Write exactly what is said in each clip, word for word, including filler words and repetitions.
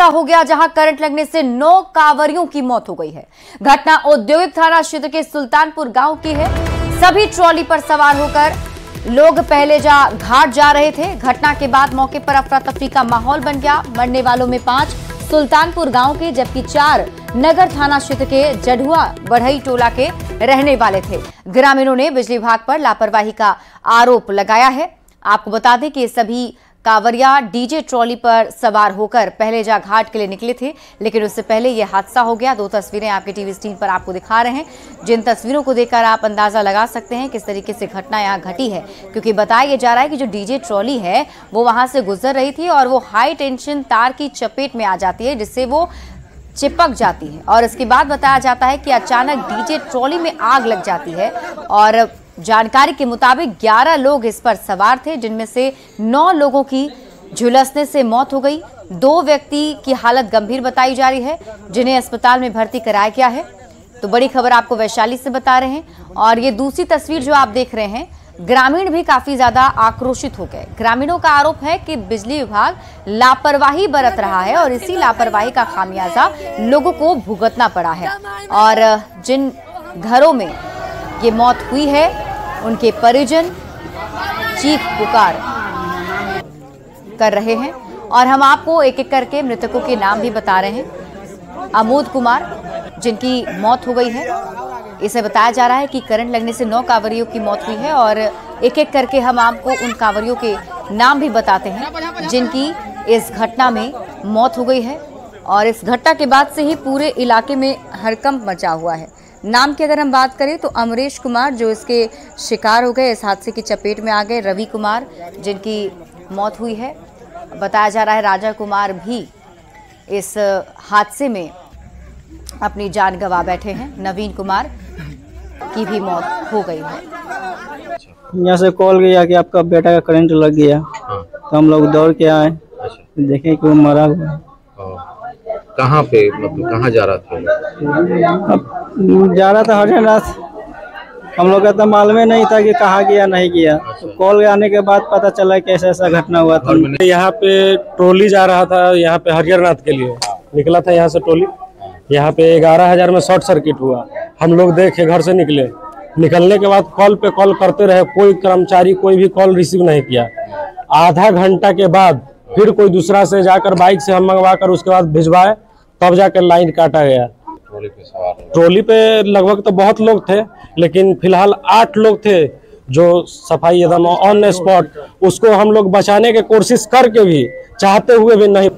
हादसा हो गया जहां करंट लगने से नौ कांवरियों की मौत हो गई है। घटना औद्योगिक थाना क्षेत्र के सुल्तानपुर गांव की है। सभी ट्रॉली पर सवार होकर लोग पहले जा घाट जा रहे थे। घटना के बाद मौके पर अफरा तफरी का माहौल बन गया। मरने वालों में पांच सुल्तानपुर गांव के जबकि चार नगर थाना क्षेत्र के जढ़ुआ बढ़ई टोला के रहने वाले थे। ग्रामीणों ने बिजली विभाग पर लापरवाही का आरोप लगाया है। आपको बता दें कि सभी कांवरिया डीजे ट्रॉली पर सवार होकर पहले जा घाट के लिए निकले थे, लेकिन उससे पहले यह हादसा हो गया। दो तस्वीरें आपके टीवी स्क्रीन पर आपको दिखा रहे हैं, जिन तस्वीरों को देखकर आप अंदाजा लगा सकते हैं किस तरीके से घटना यहां घटी है। क्योंकि बताया जा रहा है कि जो डीजे ट्रॉली है वो वहां से गुजर रही थी और वो हाई टेंशन तार की चपेट में आ जाती है, जिससे वो चिपक जाती है। और इसके बाद बताया जाता है कि अचानक डीजे ट्रॉली में आग लग जाती है और जानकारी के मुताबिक ग्यारह लोग इस पर सवार थे, जिनमें से नौ लोगों की झुलसने से मौत हो गई। दो व्यक्ति की हालत गंभीर बताई जा रही है, जिन्हें अस्पताल में भर्ती कराया गया है। तो बड़ी खबर आपको वैशाली से बता रहे हैं। और ये दूसरी तस्वीर जो आप देख रहे हैं, ग्रामीण भी काफी ज्यादा आक्रोशित हो गए। ग्रामीणों का आरोप है कि बिजली विभाग लापरवाही बरत रहा है और इसी लापरवाही का खामियाजा लोगों को भुगतना पड़ा है। और जिन घरों में ये मौत हुई है उनके परिजन चीख पुकार कर रहे हैं। और हम आपको एक एक करके मृतकों के नाम भी बता रहे हैं। अमोद कुमार, जिनकी मौत हो गई है, इसे बताया जा रहा है कि करंट लगने से नौ कांवरियों की मौत हुई है। और एक एक करके हम आपको उन कांवरियों के नाम भी बताते हैं जिनकी इस घटना में मौत हो गई है। और इस घटना के बाद से ही पूरे इलाके में हड़कंप मचा हुआ है। नाम की अगर हम बात करें तो अमरेश कुमार, जो इसके शिकार हो गए, इस हादसे की चपेट में आ गए। रवि कुमार, जिनकी मौत हुई है। बताया जा रहा है राजा कुमार भी इस हादसे में अपनी जान गंवा बैठे हैं। नवीन कुमार की भी मौत हो गई है। यहाँ से कॉल गया कि आपका बेटा का करंट लग गया। हाँ। तो हम लोग दौड़ के आए, देखें कि वो मरा हुआ है। कहाँ पे, मतलब कहाँ जा रहा था? अब जा रहा था हरियाणाथ। हम लोग का तो मालूम नहीं था कि कहाँ गया नहीं गया। तो कॉल आने के बाद पता चला कि ऐसा ऐसा घटना हुआ था। यहाँ पे ट्रॉली जा रहा था, यहाँ पे हरियाणाथ के लिए निकला था। यहाँ से ट्रॉली, यहाँ पे ग्यारह हजार में शॉर्ट सर्किट हुआ। हम लोग देखे, घर से निकले। निकलने के बाद कॉल पे कॉल करते रहे, कोई कर्मचारी कोई भी कॉल रिसीव नहीं किया। आधा घंटा के बाद फिर कोई दूसरा से जाकर बाइक से हम मंगवा कर उसके बाद भिजवाए, तब जाकर लाइन काटा गया। ट्रॉली पे सवार ट्रॉली पे लगभग तो बहुत लोग थे, लेकिन फिलहाल आठ लोग थे जो सफाई एकदम ऑन स्पॉट। उसको हम लोग बचाने की कोशिश करके भी, चाहते हुए भी नहीं।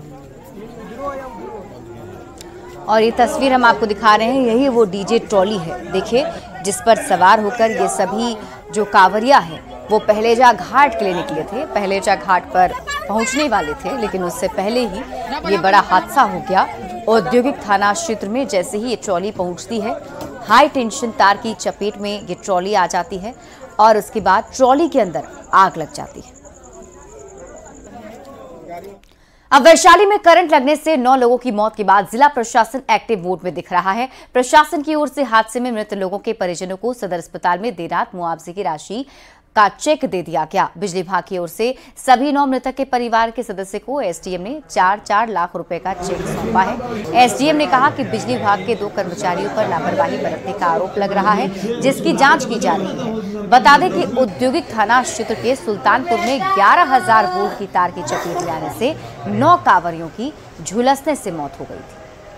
और ये तस्वीर हम आपको दिखा रहे हैं, यही वो डीजे ट्रॉली है, देखिए, जिस पर सवार होकर ये सभी जो कांवरिया हैं वो पहलेजा घाट के लिए निकले थे। पहलेजा घाट पर पहुंचने वाले थे, लेकिन उससे पहले ही ये बड़ा हादसा हो गया। औद्योगिक थाना क्षेत्र में जैसे ही ये ट्रॉली पहुंचती है, हाई टेंशन तार की चपेट में ये ट्रॉली आ जाती है और उसके बाद ट्रॉली के अंदर आग लग जाती है। अब वैशाली में करंट लगने से नौ लोगों की मौत के बाद जिला प्रशासन एक्टिव मोड में दिख रहा है। प्रशासन की ओर से हादसे में मृत लोगों के परिजनों को सदर अस्पताल में देर रात मुआवजे की राशि का चेक दे दिया गया। बिजली विभाग की ओर से सभी नौ मृतक के परिवार के सदस्य को एसडीएम ने चार चार लाख रुपए का चेक सौंपा है। एसडीएम ने कहा कि बिजली विभाग के दो कर्मचारियों पर लापरवाही बरतने का आरोप लग रहा है, जिसकी जांच की जा रही है। बता दें कि औद्योगिक थाना क्षेत्र के सुल्तानपुर में ग्यारह हजार वोल्ट की तार की चपेट में आने से नौ कांवरियों की झुलसने से मौत हो गई थी।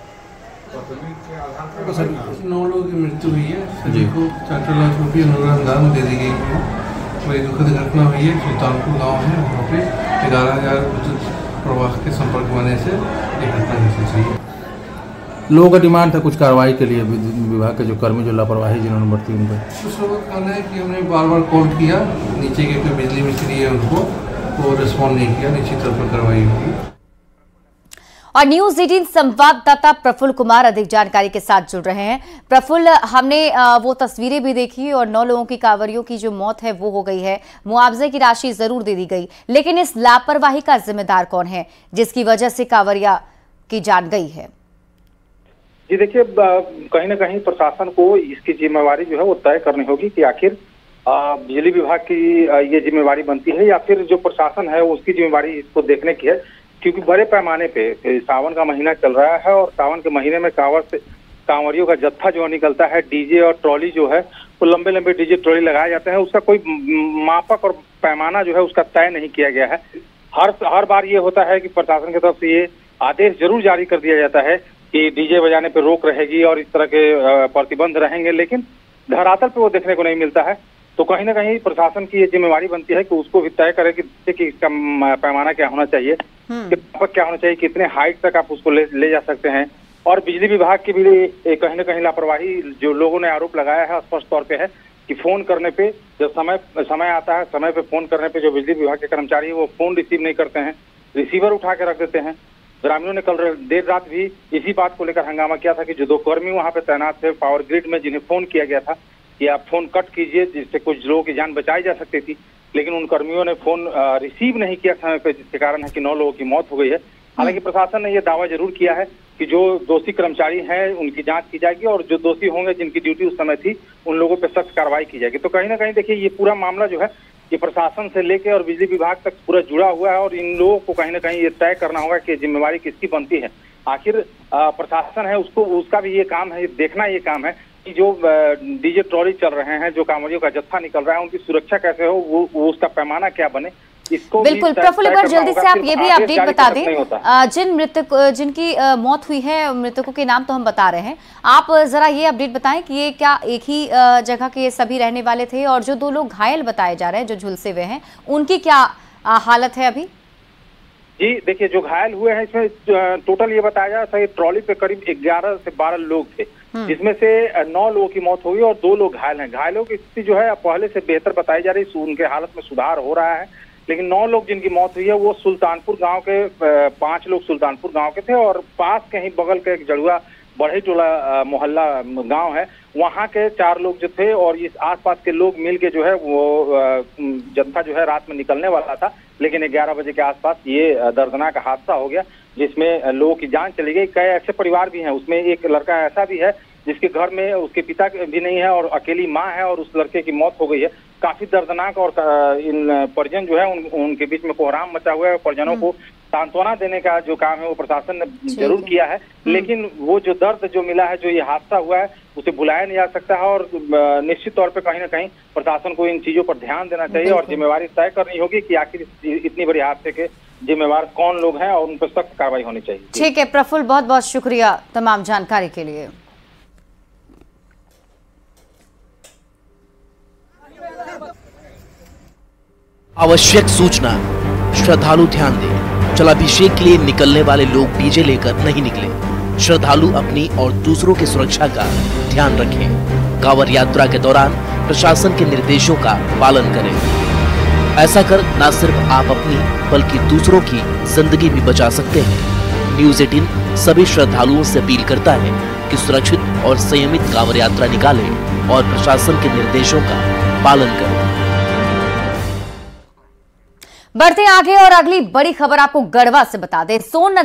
नौ लोगों की मृत्यु हुई है, सभी को चार चार लाख रुपये अनुदान दे दी गई है। बड़ी दुखद घटना हुई है। सुल्तानपुर गांव है, वहाँ पे ग्यारह हजार विद्युत प्रवाह के संपर्क होने से ये घटना घटित हुई है। लोगों का डिमांड था कुछ कार्रवाई के लिए, विभाग के जो कर्मी जो लापरवाही जिन्होंने बरती उन पर। कुछ लोगों का कहना है कि हमने बार बार कॉल किया, नीचे के कोई बिजली मिस्त्री है उनको, वो रिस्पॉन्ड नहीं किया। निश्चित तौर पर कार्रवाई होगी। और न्यूज अठारह संवाददाता प्रफुल्ल कुमार अधिक जानकारी के साथ जुड़ रहे हैं। प्रफुल्ल, हमने वो तस्वीरें भी देखी और नौ लोगों की कांवरियों की जो मौत है वो हो गई है, मुआवजे की राशि जरूर दे दी गई, लेकिन इस लापरवाही का जिम्मेदार कौन है जिसकी वजह से कांवरिया की जान गई है? जी देखिए, कहीं ना कहीं प्रशासन को इसकी जिम्मेवारी जो है वो तय करनी होगी कि आखिर बिजली विभाग की ये जिम्मेवारी बनती है या फिर जो प्रशासन है उसकी जिम्मेवारी इसको देखने की है। क्योंकि बड़े पैमाने पे सावन का महीना चल रहा है और सावन के महीने में कांवर से कांवरियों का जत्था जो निकलता है, डीजे और ट्रॉली जो है वो लंबे लंबे डीजे ट्रॉली लगाए जाते हैं। उसका कोई मापक और पैमाना जो है उसका तय नहीं किया गया है। हर हर बार ये होता है कि प्रशासन की तरफ से ये आदेश जरूर जारी कर दिया जाता है कि डीजे बजाने पे रोक रहेगी और इस तरह के प्रतिबंध रहेंगे, लेकिन धरातल पे वो देखने को नहीं मिलता है। तो कहीं ना कहीं प्रशासन की ये जिम्मेवारी बनती है कि उसको भी तय करे कि, कि इसका पैमाना क्या होना चाहिए, कि क्या होना चाहिए, कितने हाइट तक आप उसको ले, ले जा सकते हैं। और बिजली विभाग की भी कहीं ना कहीं लापरवाही जो लोगों ने आरोप लगाया है स्पष्ट तौर पे है कि फोन करने पे जब समय समय आता है, समय पे फोन करने पे जो बिजली विभाग के कर्मचारी है वो फोन रिसीव नहीं करते हैं, रिसीवर उठा के रख देते हैं। ग्रामीणों ने कल देर रात भी इसी बात को लेकर हंगामा किया था कि जो दो कर्मी वहां पे तैनात थे पावर ग्रिड में, जिन्हें फोन किया गया था कि आप फोन कट कीजिए जिससे कुछ लोगों की जान बचाई जा सकती थी, लेकिन उन कर्मियों ने फोन रिसीव नहीं किया समय पे, जिसके कारण है कि नौ लोगों की मौत हो गई है। हालांकि प्रशासन ने यह दावा जरूर किया है कि जो दोषी कर्मचारी हैं उनकी जांच की जाएगी और जो दोषी होंगे जिनकी ड्यूटी उस समय थी उन लोगों पे सख्त कार्रवाई की जाएगी। तो कहीं ना कहीं देखिए ये पूरा मामला जो है ये प्रशासन से लेके और बिजली विभाग तक पूरा जुड़ा हुआ है और इन लोगों को कहीं ना कहीं ये तय करना होगा कि जिम्मेवारी किसकी बनती है। आखिर प्रशासन है उसको उसका भी ये काम है, देखना ये काम है कि जो डीजे ट्रॉली चल रहे हैं, जो कांवरियों का जत्था निकल रहा है, उनकी सुरक्षा कैसे हो, वो, वो उसका पैमाना क्या बने। इसको बिल्कुल प्रफुल्ल, एक बार जल्दी से आप ये भी अपडेट बता दें, जिन मृतक जिनकी मौत हुई है मृतकों के नाम तो हम बता रहे हैं, आप जरा ये अपडेट बताएं कि ये क्या एक ही जगह के सभी रहने वाले थे और जो दो लोग घायल बताए जा रहे हैं जो झुलसे हुए हैं उनकी क्या हालत है अभी? जी देखिए, जो घायल हुए हैं इसमें टोटल ये बताया जा रहा है ट्रॉली पे करीब ग्यारह से बारह लोग थे, जिसमें से नौ लोगों की मौत हुई और दो लोग घायल हैं। घायलों की स्थिति जो है पहले से बेहतर बताई जा रही है, उनके हालत में सुधार हो रहा है, लेकिन नौ लोग जिनकी मौत हुई है वो सुल्तानपुर गांव के, पांच लोग सुल्तानपुर गांव के थे और पास कहीं बगल के एक जड़ुआ बढ़ई टोला मोहल्ला गांव है वहां के चार लोग जो थे और इस आसपास के लोग मिल के जो है वो जत्था जो है रात में निकलने वाला था, लेकिन ग्यारह बजे के आसपास ये दर्दनाक हादसा हो गया जिसमें लोगों की जान चली गई। कई ऐसे परिवार भी हैं, उसमें एक लड़का ऐसा भी है जिसके घर में उसके पिता भी नहीं है और अकेली माँ है और उस लड़के की मौत हो गई है। काफी दर्दनाक और इन परिजन जो है उन, उनके बीच में कोहराम मचा हुआ है। परिजनों को सांत्वना देने का जो काम है वो प्रशासन ने जरूर किया है, लेकिन वो जो दर्द जो मिला है, जो ये हादसा हुआ है, उसे भुलाया नहीं जा सकता है और निश्चित तौर पे कहीं ना कहीं प्रशासन को इन चीजों पर ध्यान देना चाहिए और जिम्मेवारी तय करनी होगी कि आखिर इतनी बड़ी हादसे के जिम्मेवार कौन लोग हैं और उन पर सख्त कार्रवाई होनी चाहिए। ठीक है प्रफुल्ल, बहुत बहुत शुक्रिया तमाम जानकारी के लिए। आवश्यक सूचना, श्रद्धालु ध्यान दें, जलाभिषेक के लिए निकलने वाले लोग डीजे लेकर नहीं निकले। श्रद्धालु अपनी और दूसरों की सुरक्षा का ध्यान रखें। कांवड़ यात्रा के दौरान प्रशासन के निर्देशों का पालन करें। ऐसा कर न सिर्फ आप अपनी बल्कि दूसरों की जिंदगी भी बचा सकते हैं। न्यूज़ अठारह सभी श्रद्धालुओं से अपील करता है कि सुरक्षित और संयमित कांवड़ यात्रा निकालें और प्रशासन के निर्देशों का पालन करें। बढ़ते आगे और अगली बड़ी खबर आपको गढ़वा से बता दें। सोन